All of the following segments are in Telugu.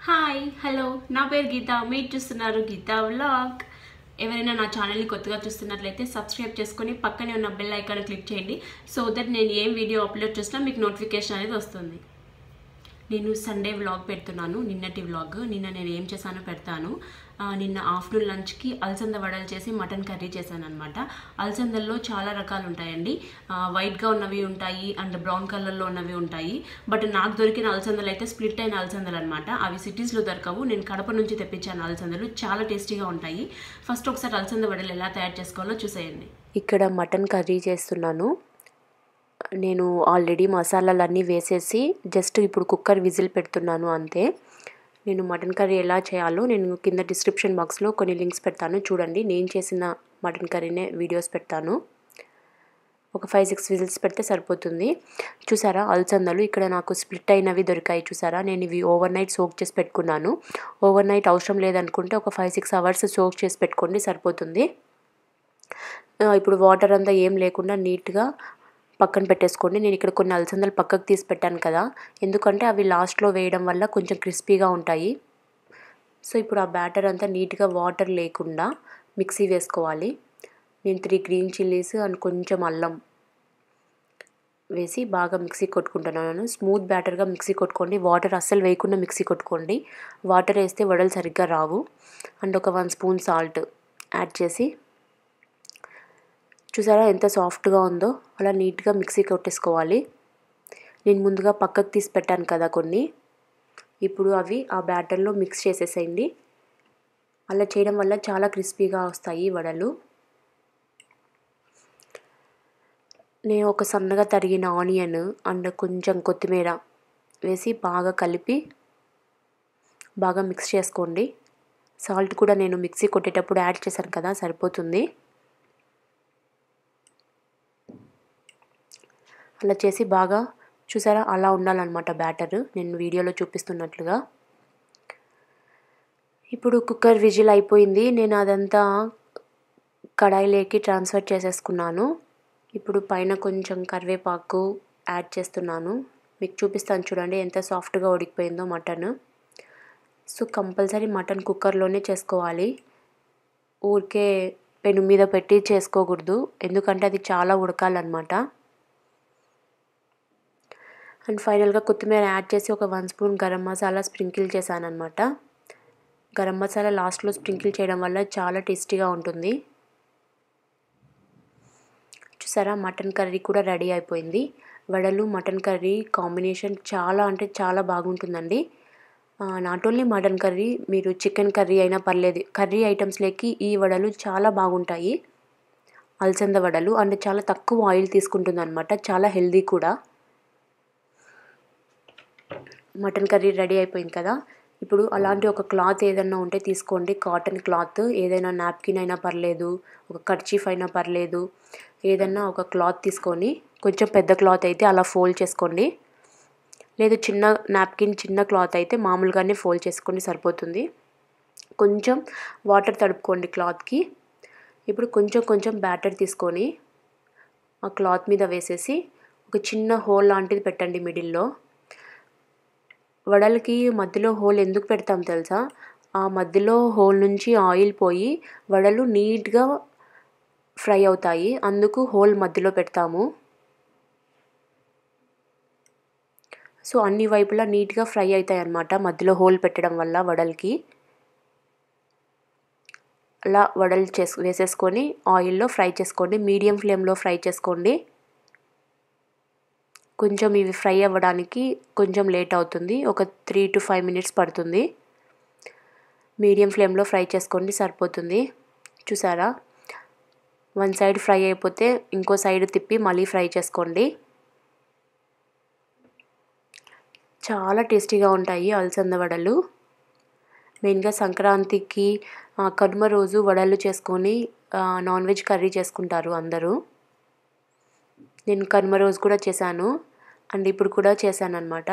హాయ్ హలో నా పేరు గీత. మీరు చూస్తున్నారు గీత వ్లాగ్. ఎవరైనా నా ఛానల్ని కొత్తగా చూస్తున్నట్లయితే సబ్స్క్రైబ్ చేసుకొని పక్కనే ఉన్న బెల్ ఐకాన్ క్లిక్ చేయండి. సో దట్ నేను ఏం వీడియో అప్లోడ్ చేసినా మీకు నోటిఫికేషన్ అనేది వస్తుంది. నేను సండే వ్లాగ్ పెడుతున్నాను. నిన్నటి వ్లాగ్. నిన్న నేను ఏం చేశానో పెడతాను. నిన్న ఆఫ్టర్నూన్ లంచ్కి అలసంద వడలు చేసి మటన్ కర్రీ చేశాను అనమాట. అలసందల్లో చాలా రకాలు ఉంటాయండి. వైట్గా ఉన్నవి ఉంటాయి అండ్ బ్రౌన్ కలర్లో ఉన్నవి ఉంటాయి. బట్ నాకు దొరికిన అలసందలు అయితే స్ప్లిట్ అయిన అలసందలు అనమాట. అవి సిటీస్లో దొరకవు. నేను కడప నుంచి తెప్పించాను అలసందలు. చాలా టేస్టీగా ఉంటాయి. ఫస్ట్ ఒకసారి అలసంద వడలు ఎలా తయారు చేసుకోవాలో చూసేయండి. ఇక్కడ మటన్ కర్రీ చేస్తున్నాను. నేను ఆల్రెడీ మసాలాలన్నీ వేసేసి జస్ట్ ఇప్పుడు కుక్కర్ విజిల్ పెడుతున్నాను అంతే. నేను మటన్ కర్రీ ఎలా చేయాలో నేను కింద డిస్క్రిప్షన్ బాక్స్లో కొన్ని లింక్స్ పెడతాను, చూడండి. నేను చేసిన మటన్ కర్రీనే వీడియోస్ పెడతాను. ఒక 5-6 విజిల్స్ పెడితే సరిపోతుంది. చూసారా అలసందలు ఇక్కడ నాకు స్ప్లిట్ అయినవి దొరికాయి. చూసారా, నేను ఇవి ఓవర్ నైట్ సోక్ చేసి పెట్టుకున్నాను. ఓవర్ నైట్ అవసరం లేదనుకుంటే ఒక 5-6 అవర్స్ సోక్ చేసి పెట్టుకోండి, సరిపోతుంది. ఇప్పుడు వాటర్ అంతా ఏం లేకుండా నీట్గా పక్కన పెట్టేసుకోండి. నేను ఇక్కడ కొన్ని అలసందలు పక్కకు తీసి పెట్టాను కదా, ఎందుకంటే అవి లాస్ట్లో వేయడం వల్ల కొంచెం క్రిస్పీగా ఉంటాయి. సో ఇప్పుడు ఆ బ్యాటర్ అంతా నీట్గా వాటర్ లేకుండా మిక్సీ వేసుకోవాలి. నేను 3 గ్రీన్ చిల్లీస్ అండ్ కొంచెం అల్లం వేసి బాగా మిక్సీ కొట్టుకుంటున్నాను. స్మూత్ బ్యాటర్గా మిక్సీ కొట్టుకోండి. వాటర్ అస్సలు వేయకుండా మిక్సీ కొట్టుకోండి. వాటర్ వేస్తే వడలు సరిగ్గా రావు. అండ్ ఒక 1 స్పూన్ సాల్ట్ యాడ్ చేసి, చూసారా ఎంత సాఫ్ట్గా ఉందో, అలా నీట్గా మిక్సీ కొట్టేసుకోవాలి. నేను ముందుగా పక్కకు తీసి పెట్టాను కదా కొన్ని, ఇప్పుడు అవి ఆ బ్యాటర్లో మిక్స్ చేసేసేయండి. అలా చేయడం వల్ల చాలా క్రిస్పీగా వస్తాయి వడలు. నేను ఒక సన్నగా తరిగిన ఆనియన్ అండ్ కొంచెం కొత్తిమీర వేసి బాగా కలిపి బాగా మిక్స్ చేసుకోండి. సాల్ట్ కూడా నేను మిక్సీ కొట్టేటప్పుడు యాడ్ చేశాను కదా, సరిపోతుంది. అలా చేసి బాగా, చూసారా అలా ఉండాలన్నమాట బ్యాటర్, నేను వీడియోలో చూపిస్తున్నట్లుగా. ఇప్పుడు కుక్కర్ విజిల్ అయిపోయింది. నేను అదంతా కడాయిలోకి ట్రాన్స్ఫర్ చేసేసుకున్నాను. ఇప్పుడు పైన కొంచెం కరివేపాకు యాడ్ చేస్తున్నాను. మీకు చూపిస్తాను చూడండి ఎంత సాఫ్ట్గా ఉడికిపోయిందో మటన్. సో కంపల్సరీ మటన్ కుక్కర్లోనే చేసుకోవాలి. ఊరికే పెను మీద పెట్టి చేసుకోకూడదు, ఎందుకంటే అది చాలా ఉడకాలన్నమాట. అండ్ ఫైనల్గా కొత్తిమీర యాడ్ చేసి ఒక 1 స్పూన్ గరం మసాలా స్ప్రింకిల్ చేశాను అనమాట. గరం మసాలా లాస్ట్లో స్ప్రింకిల్ చేయడం వల్ల చాలా టేస్టీగా ఉంటుంది. చూసారా మటన్ కర్రీ కూడా రెడీ అయిపోయింది. వడలు మటన్ కర్రీ కాంబినేషన్ చాలా అంటే చాలా బాగుంటుందండి. నాట్ ఓన్లీ మటన్ కర్రీ, మీరు చికెన్ కర్రీ అయినా పర్లేదు, కర్రీ ఐటమ్స్లోకి ఈ వడలు చాలా బాగుంటాయి. అలసంద వడలు అండ్ చాలా తక్కువ ఆయిల్ తీసుకుంటుంది అనమాట, చాలా హెల్దీ కూడా. మటన్ కర్రీ రెడీ అయిపోయింది కదా, ఇప్పుడు అలాంటి ఒక క్లాత్ ఏదైనా ఉంటే తీసుకోండి. కాటన్ క్లాత్ ఏదైనా, నాప్కిన్ అయినా పర్లేదు, ఒక కర్చీఫ్ అయినా పర్లేదు, ఏదైనా ఒక క్లాత్ తీసుకొని, కొంచెం పెద్ద క్లాత్ అయితే అలా ఫోల్డ్ చేసుకోండి. లేదు చిన్న నాప్కిన్, చిన్న క్లాత్ అయితే మామూలుగానే ఫోల్డ్ చేసుకోండి, సరిపోతుంది. కొంచెం వాటర్ తడుపుకోండి క్లాత్కి. ఇప్పుడు కొంచెం కొంచెం బ్యాటర్ తీసుకొని ఆ క్లాత్ మీద వేసేసి ఒక చిన్న హోల్ లాంటిది పెట్టండి మిడిల్లో. వడలకి మధ్యలో హోల్ ఎందుకు పెడతాం తెలుసా? ఆ మధ్యలో హోల్ నుంచి ఆయిల్ పోయి వడలు నీట్గా ఫ్రై అవుతాయి, అందుకు హోల్ మధ్యలో పెడతాము. సో అన్ని వైపులా నీట్గా ఫ్రై అవుతాయి అన్నమాట మధ్యలో హోల్ పెట్టడం వల్ల వడలకి. అలా వడలు వేసేసుకొని ఆయిల్లో ఫ్రై చేసుకోండి. మీడియం ఫ్లేమ్లో ఫ్రై చేసుకోండి. కొంచెం ఇవి ఫ్రై అవ్వడానికి కొంచెం లేట్ అవుతుంది, ఒక 3 to 5 minutes పడుతుంది. మీడియం ఫ్లేమ్లో ఫ్రై చేసుకోండి, సరిపోతుంది. చూసారా, 1 సైడ్ ఫ్రై అయిపోతే ఇంకో సైడ్ తిప్పి మళ్ళీ ఫ్రై చేసుకోండి. చాలా టేస్టీగా ఉంటాయి అలసంద వడలు. మెయిన్గా సంక్రాంతికి, కనుమ రోజు వడలు చేసుకొని నాన్ వెజ్ కర్రీ చేసుకుంటారు అందరూ. నేను కనుమ రోజు కూడా చేశాను అండ్ ఇప్పుడు కూడా చేశాను అనమాట.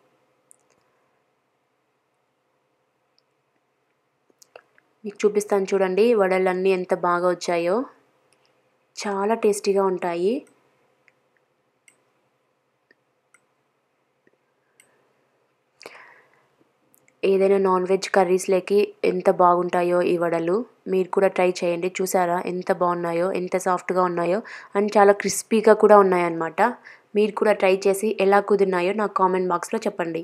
మీకు చూపిస్తాను చూడండి వడలన్నీ ఎంత బాగా వచ్చాయో, చాలా టేస్టీగా ఉంటాయి. ఏదైనా నాన్ వెజ్ కర్రీస్లోకి ఎంత బాగుంటాయో ఈ వడలు. మీరు కూడా ట్రై చేయండి. చూసారా ఎంత బాగున్నాయో, ఎంత సాఫ్ట్గా ఉన్నాయో అండ్ చాలా క్రిస్పీగా కూడా ఉన్నాయన్నమాట. మీరు కూడా ట్రై చేసి ఎలా కుదిరినాయో నాకు కామెంట్ బాక్స్లో చెప్పండి.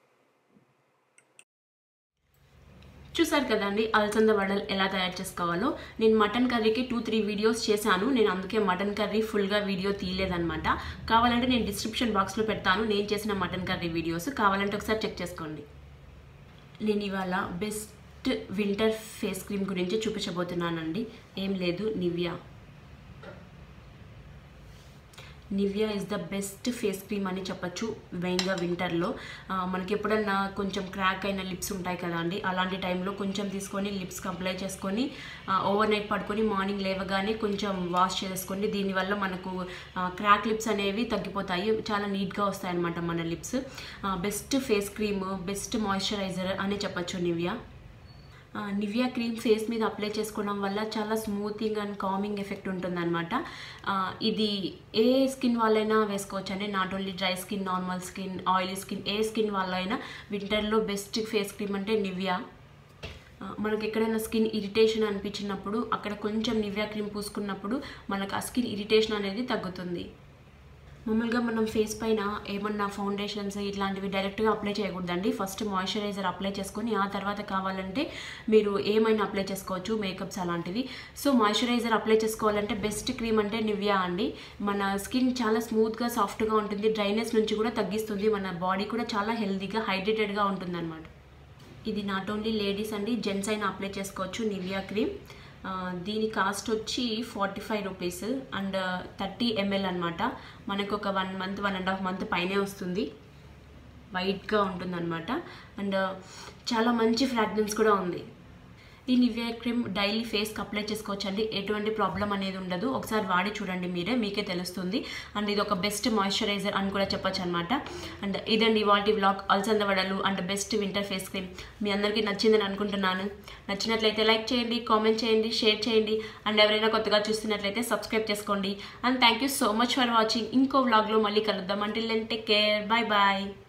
చూసారు కదండి అలసంద వడలు ఎలా తయారు చేసుకోవాలో. నేను మటన్ కర్రీకి 2-3 వీడియోస్ చేశాను. నేను అందుకే మటన్ కర్రీ ఫుల్గా వీడియో తీయలేదన్నమాట. కావాలంటే నేను డిస్క్రిప్షన్ బాక్స్లో పెడతాను నేను చేసిన మటన్ కర్రీ వీడియోస్, కావాలంటే ఒకసారి చెక్ చేసుకోండి. నేను ఇవాళ బెస్ట్ వింటర్ ఫేస్ క్రీమ్ గురించి చూపించబోతున్నానండి. ఏం లేదు, Nivea is the best face cream అని చెప్పచ్చు. మెయిన్గా వింటర్లో మనకి ఎప్పుడన్నా కొంచెం క్రాక్ అయిన లిప్స్ ఉంటాయి కదా అండి, అలాంటి టైంలో కొంచెం తీసుకొని లిప్స్కి అప్లై చేసుకొని ఓవర్ నైట్ పడుకొని మార్నింగ్ లేవగానే కొంచెం వాష్ చేసుకోండి. దీనివల్ల మనకు క్రాక్ లిప్స్ అనేవి తగ్గిపోతాయి, చాలా నీట్గా వస్తాయి అన్నమాట మన lips. Best face cream, best moisturiser అని చెప్పచ్చు నివియా క్రీమ్ ఫేస్ మీద అప్లై చేసుకోవడం వల్ల చాలా స్మూతింగ్ అండ్ కామింగ్ ఎఫెక్ట్ ఉంటుందన్నమాట. ఇది ఏ స్కిన్ వాళ్ళైనా వేసుకోవచ్చండి, not only dry skin, normal skin, oily skin, ఏ స్కిన్ వాళ్ళైనా వింటర్లో బెస్ట్ ఫేస్ క్రీమ్ అంటే నివియా. మనకి ఎక్కడైనా స్కిన్ ఇరిటేషన్ అనిపించినప్పుడు అక్కడ కొంచెం నివియా క్రీమ్ పూసుకున్నప్పుడు మనకు ఆ స్కిన్ ఇరిటేషన్ అనేది తగ్గుతుంది. మామూలుగా మనం ఫేస్ పైన ఏమన్నా ఫౌండేషన్స్ ఇట్లాంటివి డైరెక్ట్గా అప్లై చేయకూడదండి. ఫస్ట్ మాయిశ్చరైజర్ అప్లై చేసుకొని ఆ తర్వాత కావాలంటే మీరు ఏమైనా అప్లై చేసుకోవచ్చు, మేకప్స్ అలాంటివి. సో మాయిశ్చరైజర్ అప్లై చేసుకోవాలంటే బెస్ట్ క్రీమ్ అంటే నివియా అండి. మన స్కిన్ చాలా స్మూత్గా సాఫ్ట్గా ఉంటుంది, డ్రైనెస్ నుంచి కూడా తగ్గిస్తుంది, మన బాడీ కూడా చాలా హెల్తీగా హైడ్రేటెడ్గా ఉంటుంది అన్నమాట. ఇది నాట్ ఓన్లీ లేడీస్ అండి, జెంట్స్ అయినా అప్లై చేసుకోవచ్చు నివియా క్రీమ్. దీని కాస్ట్ వచ్చి 45 రూపీస్ అండ్ 30 ml అనమాట. మనకు ఒక 1 month 1.5 month పైనే వస్తుంది. వైట్గా ఉంటుంది అనమాట అండ్ చాలా మంచి ఫ్రాగ్రెన్స్ కూడా ఉంది. ఈ నివియా క్రీమ్ డైలీ ఫేస్కి అప్లై చేసుకోవచ్చు అండి, ఎటువంటి ప్రాబ్లం అనేది ఉండదు. ఒకసారి వాడి చూడండి మీకే తెలుస్తుంది. అండ్ ఇది ఒక బెస్ట్ మాయిశ్చరైజర్ అని కూడా చెప్పొచ్చు అనమాట. అండ్ ఇదండి ఇవాల్టి వ్లాగ్ అలసంద వడలు and best winter face cream. మీ అందరికీ నచ్చిందని అనుకుంటున్నాను. నచ్చినట్లయితే లైక్ చేయండి, కామెంట్ చేయండి, షేర్ చేయండి అండ్ ఎవరైనా కొత్తగా చూస్తున్నట్లయితే సబ్స్క్రైబ్ చేసుకోండి. And thank you so much for watching. ఇంకో వ్లాగ్లో మళ్ళీ కలుద్దాం. Until then take care, bye bye.